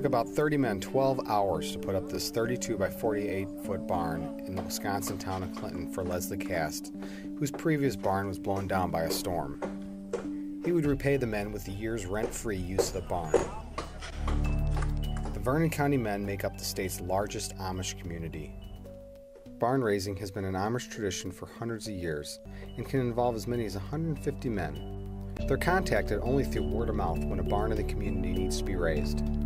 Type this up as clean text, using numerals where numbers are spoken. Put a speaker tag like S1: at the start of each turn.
S1: took about 30 men 12 hours to put up this 32 by 48 foot barn in the Wisconsin town of Clinton for Leslie Cast, whose previous barn was blown down by a storm. He would repay the men with a year's rent-free use of the barn. The Vernon County men make up the state's largest Amish community. Barn raising has been an Amish tradition for hundreds of years and can involve as many as 150 men. They're contacted only through word of mouth when a barn in the community needs to be raised.